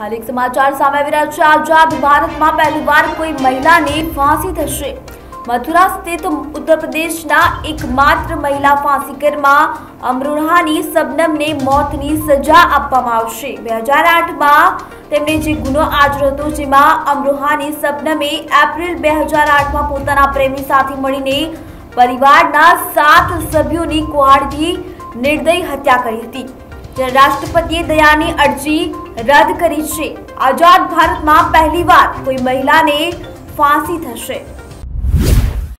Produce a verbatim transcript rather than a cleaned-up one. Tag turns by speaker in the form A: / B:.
A: હાલ એક સમાચાર સામે આવી રહ્યા છે। આઝાદ ભારતમાં પહેલીવાર કોઈ મહિલાને ફાંસી થશે। મથુરા સ્થિત ઉત્તર પ્રદેશના એકમાત્ર મહિલા ફાંસીગરમાં અમરોહાની શબનમને મોતની સજા આપવામાં આવશે। બે હજાર આઠમાં તેમણે જે ગુનો આચર્યો હતો, જેમાં અમરોહાની શબનમે એપ્રિલ બે હજાર આઠમાં પોતાના પ્રેમી સાથે મળીને પરિવારના સાત સભ્યોની કુહાડીથી નિર્દય હત્યા કરી હતી। જ્યારે રાષ્ટ્રપતિએ દયાની અરજી રદ કરી છે। આઝાદ ભારતમાં પહેલીવાર કોઈ મહિલાને ફાંસી થશે।